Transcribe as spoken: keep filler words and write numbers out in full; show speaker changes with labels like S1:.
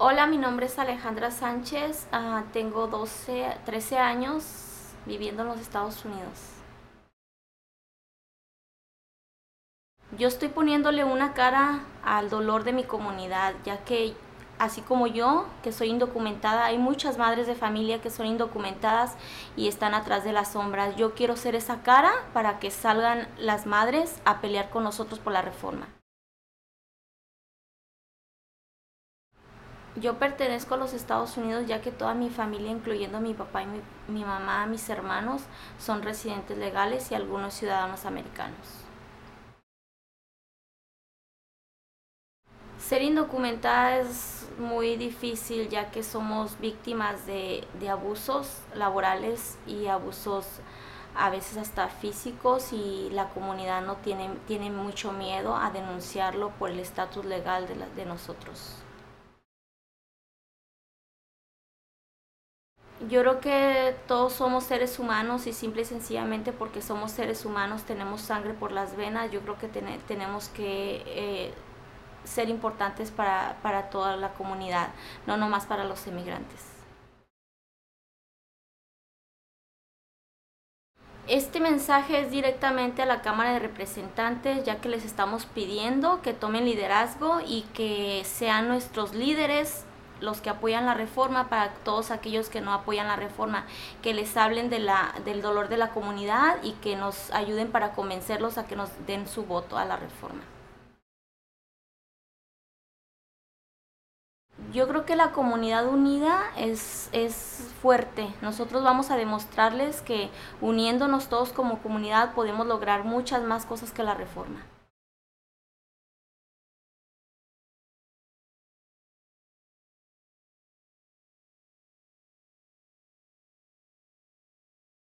S1: Hola, mi nombre es Alejandra Sánchez, uh, tengo doce, trece años viviendo en los Estados Unidos. Yo estoy poniéndole una cara al dolor de mi comunidad, ya que así como yo, que soy indocumentada, hay muchas madres de familia que son indocumentadas y están atrás de las sombras. Yo quiero ser esa cara para que salgan las madres a pelear con nosotros por la reforma. Yo pertenezco a los Estados Unidos ya que toda mi familia, incluyendo mi papá y mi, mi mamá, mis hermanos, son residentes legales y algunos ciudadanos americanos. Ser indocumentada es muy difícil ya que somos víctimas de, de abusos laborales y abusos a veces hasta físicos, y la comunidad no tiene, tiene mucho miedo a denunciarlo por el estatus legal de, la, de nosotros. Yo creo que todos somos seres humanos y simple y sencillamente porque somos seres humanos, tenemos sangre por las venas. Yo creo que ten, tenemos que eh, ser importantes para, para toda la comunidad, no nomás para los inmigrantes. Este mensaje es directamente a la Cámara de Representantes, ya que les estamos pidiendo que tomen liderazgo y que sean nuestros líderes los que apoyan la reforma, para todos aquellos que no apoyan la reforma, que les hablen de la, del dolor de la comunidad y que nos ayuden para convencerlos a que nos den su voto a la reforma. Yo creo que la comunidad unida es, es fuerte. Nosotros vamos a demostrarles que uniéndonos todos como comunidad podemos lograr muchas más cosas que la reforma.